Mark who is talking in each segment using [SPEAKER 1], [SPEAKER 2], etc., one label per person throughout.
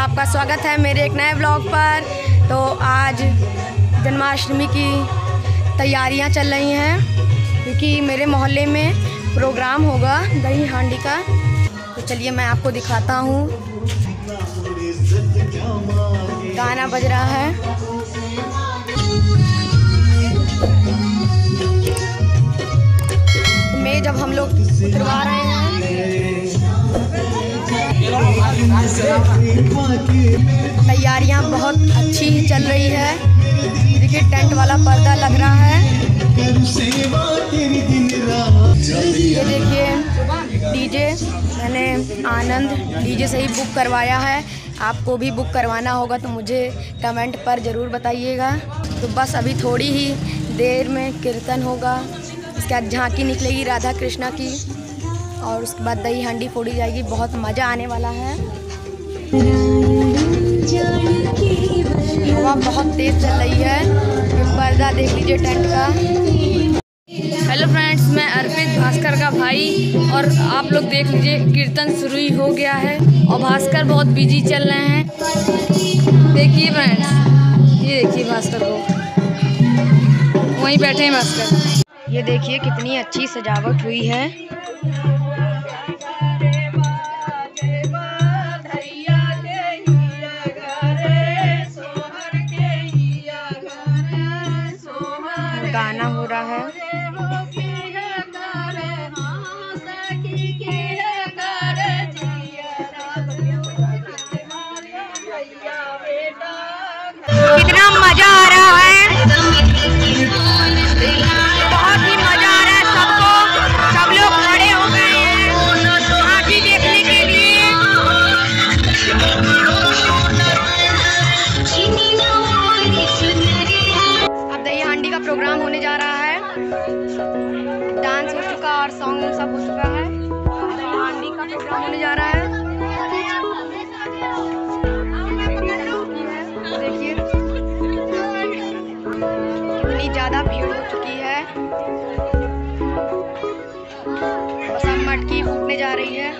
[SPEAKER 1] आपका स्वागत है मेरे एक नए ब्लॉग पर। तो आज जन्माष्टमी की तैयारियां चल रही हैं क्योंकि मेरे मोहल्ले में प्रोग्राम होगा दही हांडी का। तो चलिए मैं आपको दिखाता हूँ। गाना बज रहा है। मैं जब हम लोग उतरवा रहे हैं तैयारियां बहुत अच्छी ही चल रही है। देखिए टेंट वाला पर्दा लग रहा है। ये देखिए डीजे, मैंने आनंद डीजे से ही बुक करवाया है। आपको भी बुक करवाना होगा तो मुझे कमेंट पर ज़रूर बताइएगा। तो बस अभी थोड़ी ही देर में कीर्तन होगा, उसके बाद झांकी निकलेगी राधा कृष्णा की और उसके बाद दही हांडी फोड़ी जाएगी। बहुत मज़ा आने वाला है। हवा बहुत तेज़ चल रही है। ये पर्दा देख लीजिए टेंट का। हेलो फ्रेंड्स, मैं अर्पित भास्कर का भाई और आप लोग देख लीजिए कीर्तन शुरू ही हो गया है और भास्कर बहुत बिजी चल रहे हैं। देखिए फ्रेंड्स, ये देखिए भास्कर को, वहीं बैठे हैं भास्कर। ये देखिए कितनी अच्छी सजावट हुई है। गाना हो रहा है। कितना मजा आ रहा है, बहुत ही मजा आ रहा है सबको। सब लोग खड़े हो गए हैं हाथी देखने के लिए। अब दही हांडी का प्रोग्राम होने जा रहा है। डांस हो चुका और सॉन्ग सब हो चुका है। दही हांडी का प्रोग्राम होने जा रहा है। देखिए कितनी ज़्यादा भीड़ हो चुकी है। बस अब मटकी फूटने जा रही है।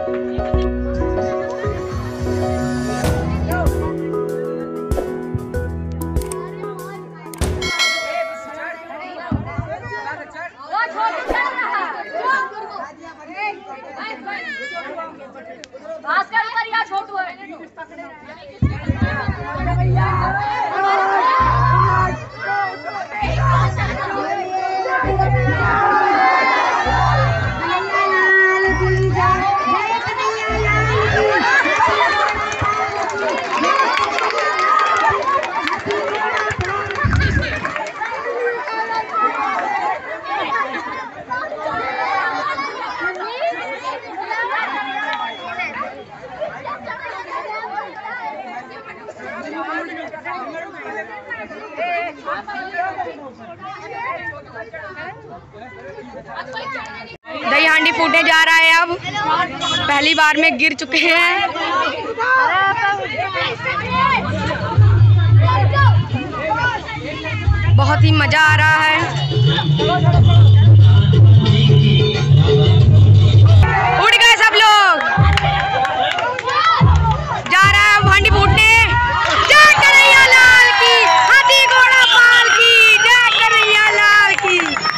[SPEAKER 1] दही हांडी फूटने जा रहा है। अब पहली बार में गिर चुके हैं। बहुत ही मजा आ रहा है। उड़ गए सब लोग। जा रहा है हांडी फूटने। जय कन्हैया लाल की, हाथी घोड़ा पाल की, जय कन्हैया लाल की।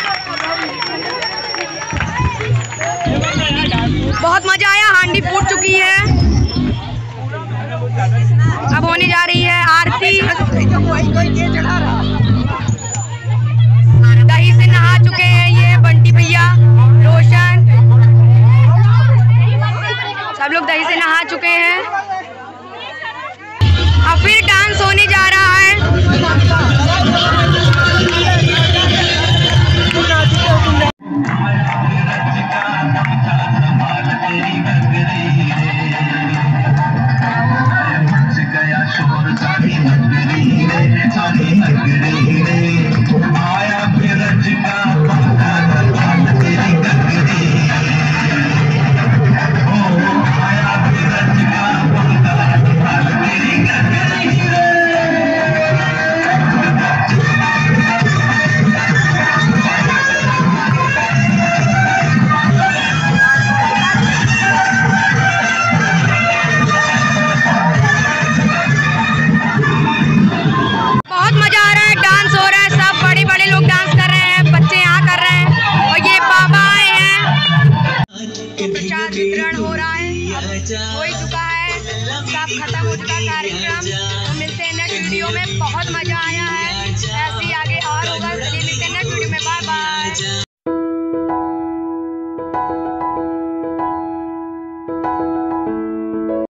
[SPEAKER 1] बहुत मजा आया। हांडी फूट चुकी है। अब होने जा रही है आरती। दही से नहा चुके हैं ये बंटी भैया, रोशन, सब लोग दही से नहा चुके हैं। अब फिर डांस होने जा रहा है। प्रसाद वितरण हो रहा है, अब हो ही चुका है, सब खत्म हो चुका कार्यक्रम। तो मिलते हैं नेक्स्ट वीडियो में। बहुत मजा आया है।